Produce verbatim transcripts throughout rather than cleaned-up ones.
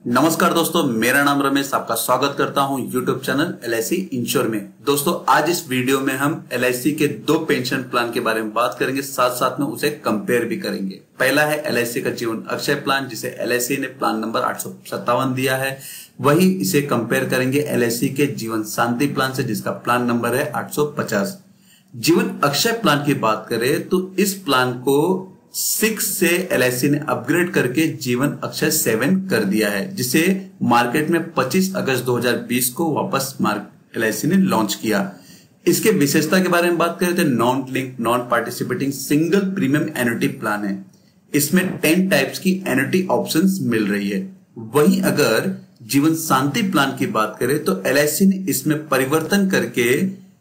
नमस्कार दोस्तों, मेरा नाम रमेश, आपका स्वागत करता हूं YouTube channel L I C insure में। दोस्तों, आज इस वीडियो में हम एल आई सी के दो पेंशन प्लान के बारे में बात करेंगे, साथ साथ में उसे कंपेयर भी करेंगे। पहला है एल आई सी का जीवन अक्षय प्लान, जिसे एल आई सी ने प्लान नंबर आठ सौ सत्तावन दिया है। वही इसे कंपेयर करेंगे एल आई सी के जीवन शांति प्लान से, जिसका प्लान नंबर है आठ सौ पचास। जीवन अक्षय प्लान की बात करें तो इस प्लान को सिक्स से एल आई सी ने अपग्रेड करके जीवन अक्षय सेवन कर दिया है, जिसे मार्केट में पच्चीस अगस्त दो हज़ार बीस को वापस एल आई सी ने लॉन्च किया। इसके विशेषता के बारे में बात करें तो non link non participating single premium annuity plan है। इसमें टेन टाइप्स की एन्युटी ऑप्शंस मिल रही है। वहीं अगर जीवन शांति प्लान की बात करें तो एल आई सी ने इसमें परिवर्तन करके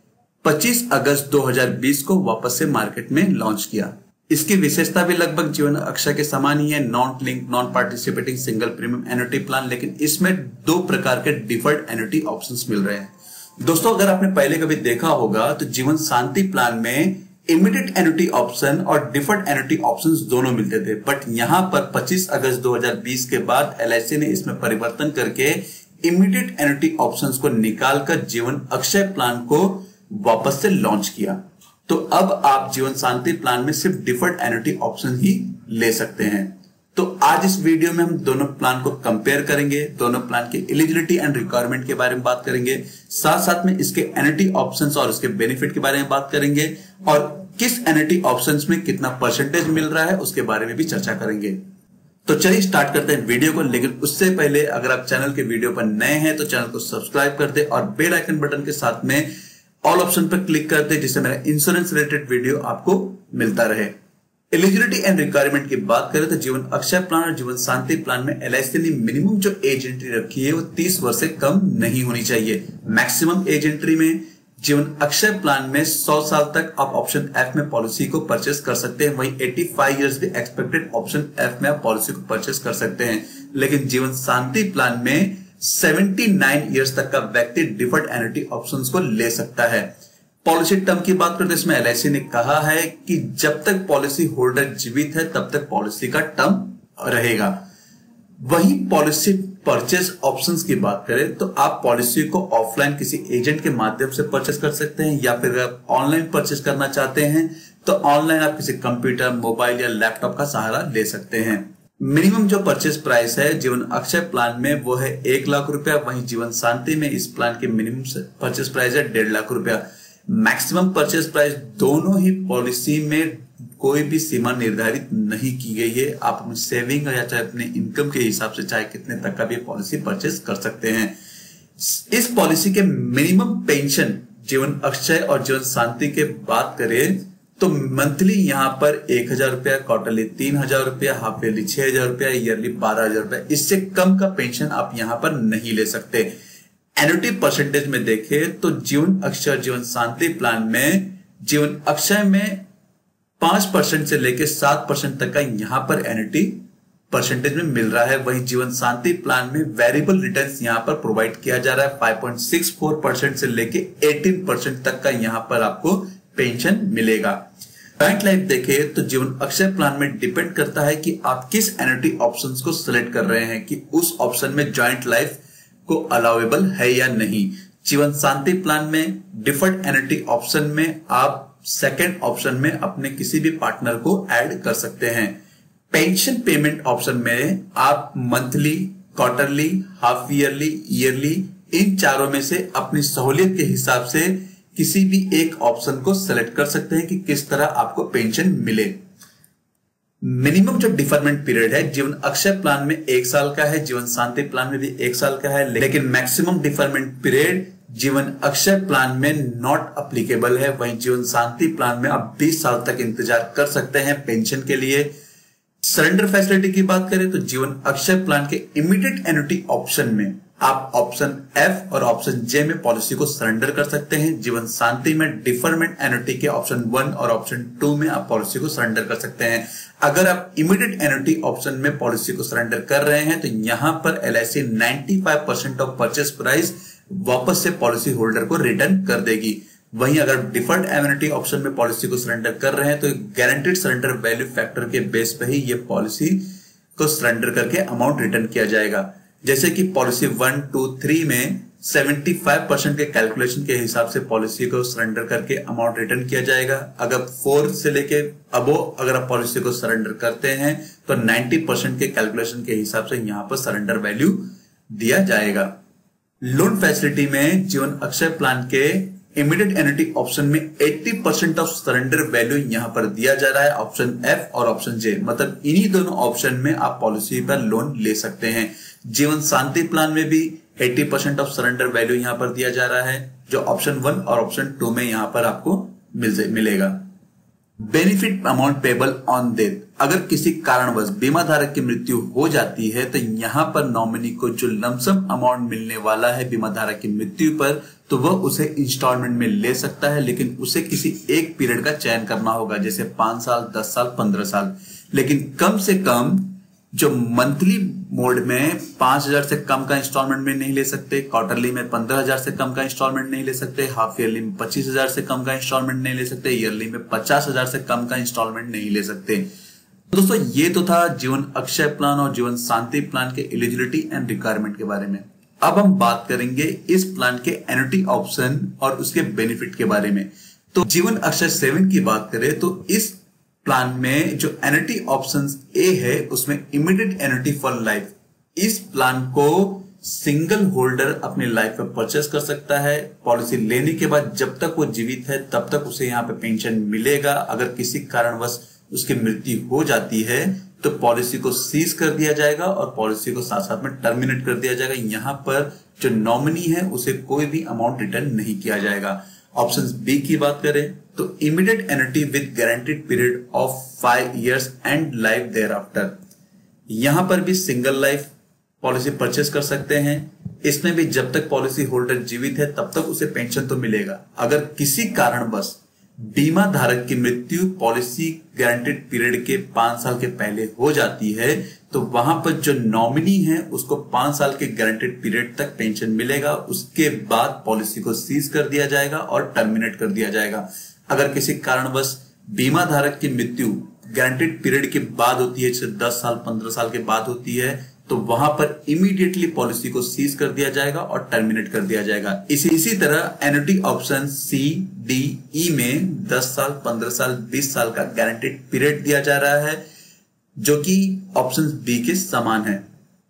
पच्चीस अगस्त दो हज़ार बीस को वापस से मार्केट में लॉन्च किया। इसकी विशेषता भी लगभग जीवन अक्षय के समान ही है, non link non participating single premium annuity plan, लेकिन इसमें दो प्रकार के डिफर्ड एन्युटी ऑप्शंस मिल रहे हैं। दोस्तों, अगर आपने पहले कभी देखा होगा तो जीवन शांति प्लान में इमीडिएट एन्युटी ऑप्शन और डिफर्ड एन्युटी ऑप्शंस दोनों मिलते थे, बट यहां पर पच्चीस अगस्त दो हज़ार बीस के बाद एल आई सी ने इसमें परिवर्तन करके इमीडिएट एन्युटी ऑप्शंस को निकालकर जीवन अक्षय प्लान को वापस से लॉन्च किया। तो अब आप जीवन शांति प्लान में सिर्फ डिफर्ड एन्युटी ऑप्शन ही ले सकते हैं। तो आज इस वीडियो में हम दोनों प्लान को कंपेयर करेंगे, दोनों प्लान की एलिजिबिलिटी एंड रिक्वायरमेंट के बारे में बात करेंगे, साथ साथ में इसके एन्युटी ऑप्शंस और उसके बेनिफिट के बारे में बात करेंगे, और किस एन्युटी ऑप्शंस में कितना परसेंटेज मिल रहा है उसके बारे में भी चर्चा करेंगे। तो चलिए स्टार्ट करते हैं वीडियो को। लेकिन उससे पहले अगर आप चैनल के वीडियो पर नए हैं तो चैनल को सब्सक्राइब कर दे और बेल आइकन बटन के साथ में ऑल ऑप्शन पर क्लिक कर दे, जिससे मेरा इंश्योरेंस रिलेटेड वीडियो आपको मिलता रहे। एलिजिबिलिटी एंड रिक्वायरमेंट की बात करें तो जीवन अक्षय प्लान और जीवन शांति प्लान में एल आई सी ने मिनिमम जो एज एंट्री रखी है वो तीस वर्ष से कम नहीं होनी चाहिए। मैक्सिमम एज एंट्री में जीवन अक्षय प्लान में सौ साल तक आप ऑप्शन एफ में पॉलिसी को परचेस कर सकते हैं। वहीं पचासी इयर्स भी एक्सपेक्टेड ऑप्शन एफ में आप पॉलिसी को परचेस कर सकते हैं। लेकिन जीवन शांति प्लान में उन्यासी इयर्स तक का व्यक्ति डिफर्ड एन्युटी ऑप्शंस को ले सकता है। पॉलिसी टर्म की बात करें तो इसमें एल आई सी ने कहा है कि जब तक पॉलिसी होल्डर जीवित है तब तक पॉलिसी का टर्म रहेगा। वही पॉलिसी परचेस ऑप्शंस की बात करें तो आप पॉलिसी को ऑफलाइन किसी एजेंट के माध्यम से परचेस कर सकते हैं, या फिर आप ऑनलाइन परचेस करना चाहते हैं तो ऑनलाइन आप किसी कंप्यूटर, मोबाइल या लैपटॉप का सहारा ले सकते हैं। मिनिमम जो परचेस प्राइस है जीवन अक्षय प्लान में वो है एक लाख रुपया। वहीं जीवन शांति में इस प्लान की मिनिमम परचेस प्राइस है डेढ़ लाख रुपया। मैक्सिमम परचेस प्राइस दोनों ही पॉलिसी में कोई भी सीमा निर्धारित नहीं की गई है। आप अपनी सेविंग या चाहे अपने इनकम के हिसाब से चाहे कितने तक का भी पॉलिसी परचेस कर सकते हैं। इस पॉलिसी के मिनिमम पेंशन जीवन अक्षय और जीवन शांति के बात करें तो मंथली यहां पर एक हजार रुपया, क्वार्टरली तीन हजार रुपया, हाफ ईयरली छह हजार रुपया, ईयरली बारह हजार रुपया। इससे कम का पेंशन आप यहां पर नहीं ले सकते। एन्युटी परसेंटेज में देखें तो जीवन अक्षय जीवन शांति प्लान में जीवन अक्षय में पांच परसेंट से लेकर सात परसेंट तक का यहां पर एन्युटी परसेंटेज में मिल रहा है। वहीं जीवन शांति प्लान में वेरिएबल रिटर्न्स यहां पर प्रोवाइड किया जा रहा है। Five point six four percent से लेकर अठारह परसेंट तक का यहां पर आपको पेंशन मिलेगा। जॉइंट लाइफ देखे तो जीवन अक्षय प्लान में डिपेंड करता है कि आप किस एन्युटी ऑप्शंस को सिलेक्ट कर रहे हैं, कि उस ऑप्शन में जॉइंट लाइफ को अलाउेबल है या नहीं। जीवन शांति प्लान में डिफर्ड एन्युटी ऑप्शन में आप सेकेंड ऑप्शन में अपने किसी भी पार्टनर को ऐड कर सकते हैं। पेंशन पेमेंट ऑप्शन में आप monthly, quarterly, half yearly, yearly इन चारों में से अपनी सहूलियत के हिसाब से किसी भी एक ऑप्शन को सेलेक्ट कर सकते हैं कि किस तरह आपको पेंशन मिले। मिनिमम जो डिफरमेंट पीरियड है जीवन अक्षय प्लान में एक साल का है, जीवन शांति प्लान में भी एक साल का है, लेकिन maximum deferment period Jeevan Akshay plan में नॉट अप्लीकेबल है। वहीं जीवन शांति प्लान में आप बीस साल तक इंतजार कर सकते हैं पेंशन के लिए। सरेंडर फैसिलिटी की बात करें तो जीवन अक्षय प्लान के इमीडिएट एन्युटी ऑप्शन में आप ऑप्शन एफ और ऑप्शन जे में पॉलिसी को सरेंडर कर सकते हैं। जीवन शांति में डिफरमेंट एन्युटी के ऑप्शन वन और ऑप्शन टू में आप पॉलिसी को सरेंडर कर सकते हैं। अगर आप इमीडिएट एन्युटी ऑप्शन में पॉलिसी को सरेंडर कर रहे हैं तो यहां पर एल आई सी पचानवे परसेंट ऑफ परचेस प्राइस वापस से पॉलिसी होल्डर को रिटर्न कर देगी। वहीं अगर डिफर्ड एन्युटी ऑप्शन में पॉलिसी को सरेंडर कर रहे हैं तो गारंटीड सरेंडर वैल्यू फैक्टर के बेस पे ही ये पॉलिसी को सरेंडर करके अमाउंट रिटर्न किया जाएगा। जैसे कि पॉलिसी वन टू थ्री में पचहत्तर परसेंट के कैलकुलेशन के हिसाब से पॉलिसी को सरेंडर करके अमाउंट रिटर्न किया जाएगा। अगर फोर से लेके अबो अगर आप पॉलिसी को सरेंडर करते हैं तो नब्बे परसेंट के कैलकुलेशन के हिसाब से यहां पर सरेंडर वैल्यू दिया जाएगा। लोन फैसिलिटी में जीवन अक्षय प्लान के इमीडिएट एन्युटी ऑप्शन में अस्सी परसेंट ऑफ सरेंडर वैल्यू यहां पर दिया जा रहा है, ऑप्शन एफ और ऑप्शन जे। मतलब इन्हीं दोनों ऑप्शन में आप पॉलिसी पर लोन ले सकते हैं। जीवन शांति प्लान में भी अस्सी परसेंट ऑफ सरेंडर वैल्यू यहां पर दिया जा रहा है, जो ऑप्शन वन और ऑप्शन टू में यहां पर आपको मिल मिलेगा। Benefit amount payable on death, अगर किसी कारणवश बीमा धारक की मृत्यु हो जाती है तो यहां पर नॉमिनी को जो लमसम अमाउंट मिलने वाला है बीमा धारक की मृत्यु पर, तो वह उसे इंस्टॉलमेंट में ले सकता है, लेकिन उसे किसी एक पीरियड का चयन करना होगा, जैसे पांच साल, दस साल, पंद्रह साल। लेकिन कम से कम जो मंथली मोड में पांच हजार से कम का इंस्टॉलमेंट में नहीं ले सकते, क्वार्टरली में पंद्रह हजार से कम का इंस्टॉलमेंट नहीं ले सकते, हाफ ईयरली में पच्चीस हजार से कम का इंस्टॉलमेंट नहीं ले सकते, ईयरली में पचास हजार से कम का इंस्टॉलमेंट नहीं ले सकते। दोस्तों ये तो था जीवन अक्षय प्लान और जीवन शांति प्लान के एलिजिबिलिटी एंड रिक्वायरमेंट के बारे में। अब हम बात करेंगे इस प्लान के एन्युटी ऑप्शन और उसके बेनिफिट के बारे में। तो जीवन अक्षय सेवन की बात करें तो इस प्लान में जो एन्युटी ऑप्शन ए है उसमें इमीडिएट एन्युटी फॉर लाइफ। इस प्लान को सिंगल होल्डर अपनी लाइफ में परचेस कर सकता है। पॉलिसी लेने के बाद जब तक वो जीवित है तब तक उसे यहाँ पे पेंशन मिलेगा। अगर किसी कारणवश उसकी मृत्यु हो जाती है तो पॉलिसी को सीज कर दिया जाएगा और पॉलिसी को साथ साथ में टर्मिनेट कर दिया जाएगा। यहाँ पर जो नॉमिनी है उसे कोई भी अमाउंट रिटर्न नहीं किया जाएगा। ऑप्शन बी की बात करें तो immediate annuity with guaranteed period of five years and life thereafter. यहां पर भी सिंगल लाइफ पॉलिसी परचेस कर सकते हैं। इसमें भी जब तक पॉलिसी होल्डर जीवित है तब तक उसे पेंशन तो मिलेगा। अगर किसी कारणवश बीमा धारक की मृत्यु पॉलिसी गारंटीड पीरियड के पांच साल के पहले हो जाती है तो वहां पर जो नॉमिनी है उसको पांच साल के गारंटीड पीरियड तक पेंशन मिलेगा। उसके बाद पॉलिसी को सीज कर दिया जाएगा और टर्मिनेट कर दिया जाएगा। अगर किसी कारणवश बीमा धारक की मृत्यु गारंटीड पीरियड के बाद होती है, जैसे दस साल पंद्रह साल के बाद होती है, तो वहां पर इमीडिएटली पॉलिसी को सीज कर दिया जाएगा और टर्मिनेट कर दिया जाएगा। इसी इसी तरह annuity option C D E में दस साल, पंद्रह साल, बीस साल का गारंटीड पीरियड दिया जा रहा है, जो कि ऑप्शन बी के समान है।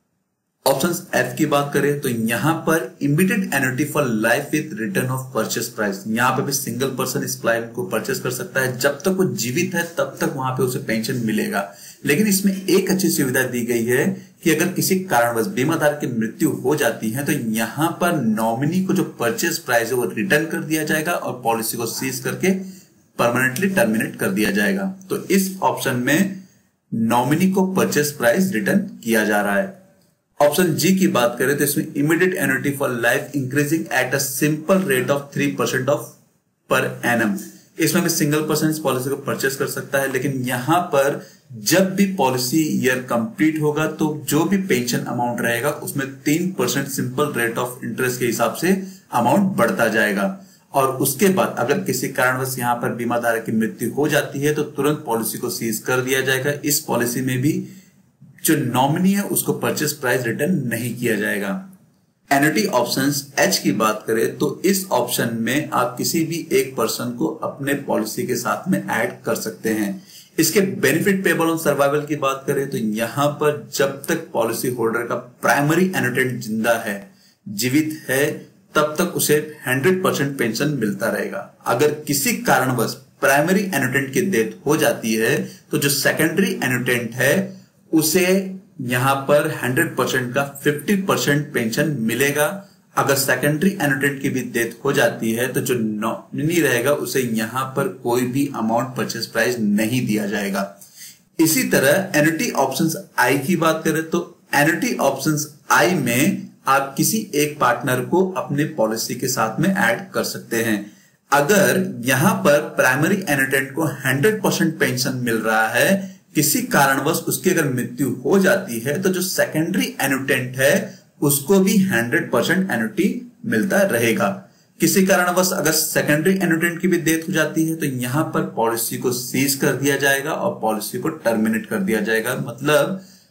ऑप्शन एफ की बात करें तो यहां पर immediate annuity for life with return of purchase price. यहां पर भी सिंगल पर्सन इस प्लान को परचेस कर सकता है। जब तक वो जीवित है तब तक वहां पे उसे पेंशन मिलेगा। लेकिन इसमें एक अच्छी सुविधा दी गई है कि अगर किसी कारणवश बीमाधारक की मृत्यु हो जाती है तो यहां पर नॉमिनी को जो परचेस प्राइस है वो रिटर्न कर दिया जाएगा और पॉलिसी को सीज करके परमानेंटली टर्मिनेट कर दिया जाएगा। तो इस ऑप्शन में नॉमिनी को परचेस प्राइस रिटर्न किया जा रहा है। ऑप्शन जी की बात करें तो इसमें immediate annuity for life increasing at a simple rate of three percent of per annum. इसमें भी सिंगल पर्सन इस पॉलिसी को परचेस कर सकता है। लेकिन यहां पर जब भी पॉलिसी ईयर कंप्लीट होगा तो जो भी पेंशन अमाउंट रहेगा उसमें तीन percent simple rate of interest के हिसाब से अमाउंट बढ़ता जाएगा। और उसके बाद अगर किसी कारणवश यहां पर बीमा धारक की मृत्यु हो जाती है तो तुरंत पॉलिसी को सीज कर दिया जाएगा। इस पॉलिसी में भी जो नॉमिनी है उसको परचेस प्राइस रिटर्न नहीं किया जाएगा। एन्युटी ऑप्शंस एच की बात करें तो इस ऑप्शन में आप किसी भी एक पर्सन को अपने पॉलिसी के साथ में ऐड कर सकते हैं। इसके बेनिफिट पेबल ऑन सर्वाइवल की बात करें तो यहां पर जब तक पॉलिसी होल्डर का प्राइमरी एन्युटेंट जिंदा है, जीवित है, तब तक उसे हंड्रेड परसेंट पेंशन मिलता रहेगा। अगर किसी कारणवश प्राइमरी एन्युटेंट की डेथ हो जाती है तो जो सेकेंडरी एन्युटेंट है उसे यहां पर हंड्रेड परसेंट का फिफ्टी परसेंट पेंशन मिलेगा। अगर सेकेंडरी एन्युटेंट की भी डेथ हो जाती है तो जो नॉमिनी रहेगा उसे यहां पर कोई भी अमाउंट परचेस प्राइस नहीं दिया जाएगा। इसी तरह एन्युटी ऑप्शंस आई की बात करें तो एन्युटी ऑप्शंस आई में आप किसी एक पार्टनर को अपने पॉलिसी के साथ में ऐड कर सकते हैं। अगर यहां पर प्राइमरी एन्युटेंट को हंड्रेड परसेंट पेंशन मिल रहा है, किसी कारणवश उसकी अगर मृत्यु हो जाती है तो जो सेकेंडरी एन्युटेंट है उसको भी हंड्रेड परसेंट एन्युटी मिलता रहेगा। किसी कारणवश अगर सेकेंडरी एन्युटेंट की भी डेथ हो जाती है तो यहां पर पॉलिसी को सीज कर दिया जाएगा और पॉलिसी को टर्मिनेट कर दिया जाएगा। मतलब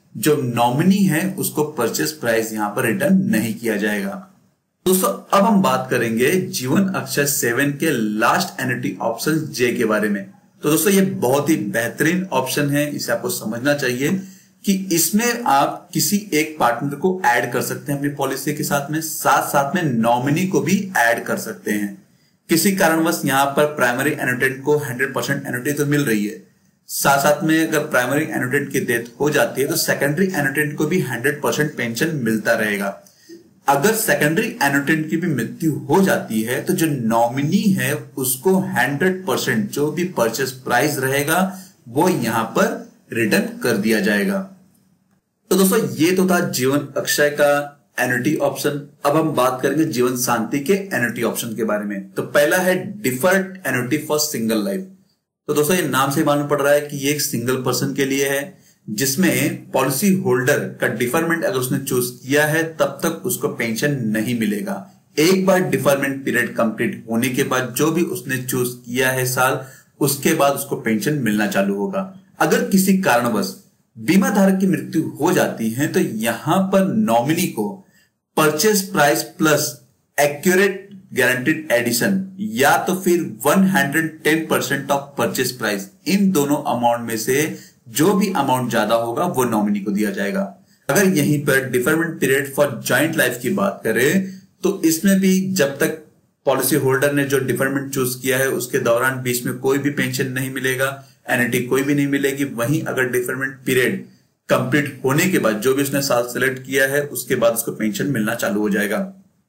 जो नॉमिनी है उसको परचेस प्राइस यहां पर रिटर्न नहीं किया जाएगा। दोस्तों अब हम बात करेंगे जीवन अक्षय सेवन के लास्ट एन्युटी ऑप्शन जे के बारे में। तो दोस्तों ये बहुत ही बेहतरीन ऑप्शन है, इसे आपको समझना चाहिए कि इसमें आप किसी एक पार्टनर को ऐड कर सकते हैं अपनी पॉलिसी के साथ में, साथ साथ में नॉमिनी को भी ऐड कर सकते हैं। किसी कारणवश यहां पर प्राइमरी एनुटेंट को हंड्रेड परसेंट एनुटी तो मिल रही है, साथ साथ में अगर प्राइमरी एनुटेंट की डेथ हो जाती है तो सेकेंडरी एनुटेंट को भी हंड्रेड परसेंट पेंशन मिलता रहेगा। अगर सेकेंडरी एनुटेंट की भी मृत्यु हो जाती है तो जो नॉमिनी है उसको हंड्रेड परसेंट जो भी परचेस प्राइस रहेगा वो यहां पर रिटर्न कर दिया जाएगा। तो दोस्तों ये तो था जीवन अक्षय का एन्युटी ऑप्शन। अब हम बात करेंगे जीवन शांति के एन्युटी ऑप्शन के बारे में। तो पहला है deferred annuity for single life. तो दोस्तों ये नाम से मालूम पड़ रहा है कि ये एक सिंगल पर्सन के लिए है, जिसमें पॉलिसी होल्डर का डिफरमेंट अगर उसने चूज किया है तब तक उसको पेंशन नहीं मिलेगा। एक बार डिफरमेंट पीरियड कंप्लीट होने के बाद जो भी उसने चूज किया है साल, उसके बाद उसको पेंशन मिलना चालू होगा। अगर किसी कारणवश बीमा धारक की मृत्यु हो जाती है तो यहां पर नॉमिनी को purchase price plus accurate guaranteed addition या तो फिर one hundred ten percent of purchase price, इन दोनों अमाउंट में से जो भी अमाउंट ज्यादा होगा वो नॉमिनी को दिया जाएगा। अगर यहीं पर deferment period for joint life की बात करें तो इसमें भी जब तक पॉलिसी होल्डर ने जो डिफरमेंट चूज किया है उसके दौरान बीच में कोई भी पेंशन नहीं मिलेगा, एन्युटी कोई भी नहीं मिलेगी। वहीं अगर डिफरमेंट पीरियड कंप्लीट होने के बाद जो भी उसने साल सेलेक्ट किया है उसके बाद उसको पेंशन मिलना चालू हो जाएगा।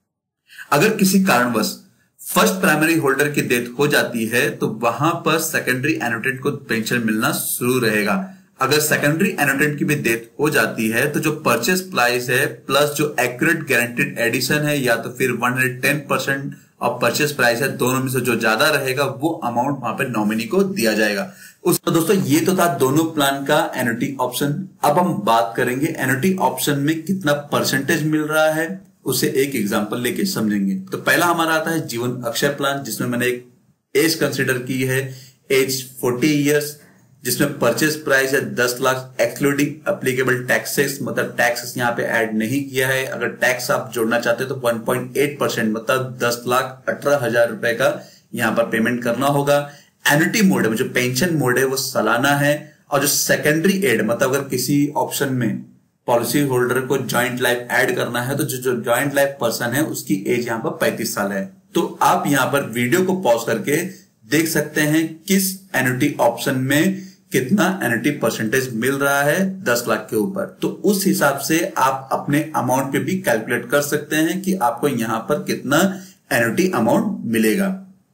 अगर किसी कारणवश फर्स्ट प्राइमरी होल्डर की डेथ हो जाती है तो वहां पर सेकेंडरी एनुटेंट को पेंशन मिलना शुरू रहेगा। अगर सेकेंडरी एनुटेंट की भी डेथ हो जाती है तो जो परचेस प्राइस है प्लस जो एक्यूरेट गारंटीड एडिशन है या तो फिर one hundred ten percent of purchase price है, दोनों में से जो ज्यादा रहेगा वो अमाउंट वहां पर नॉमिनी को दिया जाएगा। उस तो दोस्तों ये तो था दोनों प्लान का एन्युटी ऑप्शन। अब हम बात करेंगे एन्युटी ऑप्शन में कितना परसेंटेज मिल रहा है, उसे एक एग्जांपल लेके समझेंगे। तो पहला हमारा आता है जीवन अक्षय प्लान, जिसमें मैंने एक एज कंसीडर की है, एज फोर्टी इयर्स, जिसमें परचेस प्राइस है दस लाख एक्सक्लूडिंग एप्लीकेबल टैक्सेस, मतलब टैक्सेस यहाँ पे ऐड नहीं किया है। अगर टैक्स आप जोड़ना चाहते हैं तो वन पॉइंट एट परसेंट मतलब दस लाख अठारह हजार रुपए का यहाँ पर पेमेंट करना होगा। एन्युटी मोड है, जो पेंशन मोड है वो सालाना है। और जो सेकेंडरी एड मतलब अगर किसी ऑप्शन में पॉलिसी होल्डर को जॉइंट लाइफ ऐड करना है तो जो जो जॉइंट लाइफ पर्सन है उसकी एज यहाँ पर पैंतीस साल है। तो आप यहाँ पर वीडियो को पॉज करके देख सकते हैं किस एन्युटी ऑप्शन में कितना एन्युटी परसेंटेज मिल रहा है दस लाख के ऊपर। तो उस हिसाब से आप अपने अमाउंट पे भी कैलकुलेट कर सकते हैं कि आपको यहां पर कितना एन्युटी अमाउंट मिलेगा।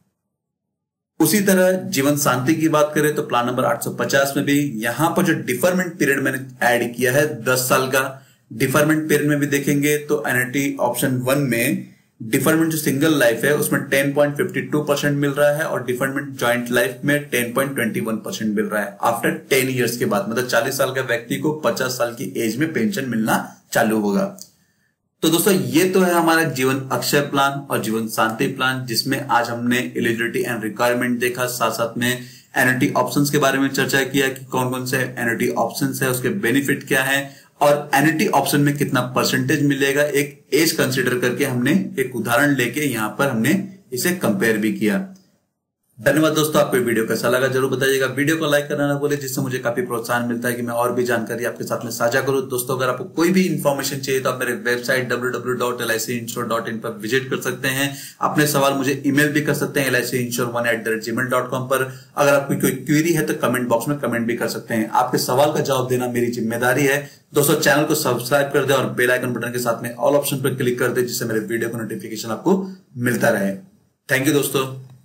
उसी तरह जीवन शांति की बात करें तो प्लान नंबर आठ सौ पचास में भी यहां पर जो डिफरमेंट पीरियड मैंने ऐड किया है दस साल का, डिफरमेंट पीरियड में भी देखेंगे तो एन्युटी ऑप्शन वन में डिफरमेंट जो सिंगल लाइफ है उसमें ten point fifty two percent मिल रहा है और डिफरमेंट जॉइंट लाइफ में ten point twenty one percent मिल रहा है आफ्टर टेन इयर्स के बाद, मतलब चालीस साल का व्यक्ति को पचास साल की एज में पेंशन मिलना चालू होगा। तो दोस्तों ये तो है हमारा जीवन अक्षय प्लान और जीवन शांति प्लान, जिसमें आज हमने एलिजिबिलिटी एंड रिक्वायरमेंट देखा, साथ साथ में एन्युटी ऑप्शंस के बारे में चर्चा किया कि कौन कौन से एन्युटी ऑप्शंस है, उसके बेनिफिट क्या है और एन्युटी ऑप्शन में कितना परसेंटेज मिलेगा। एक एज कंसीडर करके हमने एक उदाहरण लेके यहाँ पर हमने इसे कंपेयर भी किया। धन्यवाद दोस्तों, आपको वीडियो कैसा लगा जरूर बताइएगा। वीडियो को लाइक करना ना भूले, जिससे मुझे काफी प्रोत्साहन मिलता है कि मैं और भी जानकारी आपके साथ में साझा करूं। दोस्तों अगर आपको कोई भी इन्फॉर्मेशन चाहिए तो आप मेरे website W W W dot L I C insure dot in पर विजिट कर सकते हैं। अपने सवाल मुझे ईमेल भी कर सकते हैं L I C insure one at the rate gmail dot com पर। अगर आपकी कोई क्वेरी है तो कमेंट बॉक्स में कमेंट भी कर सकते हैं। आपके सवाल का जवाब देना मेरी जिम्मेदारी है। दोस्तों चैनल को सब्सक्राइब कर दे और बेल आइकन बटन के साथ में ऑल ऑप्शन पर क्लिक कर दे, जिससे मेरे वीडियो का नोटिफिकेशन आपको मिलता रहे। थैंक यू दोस्तों।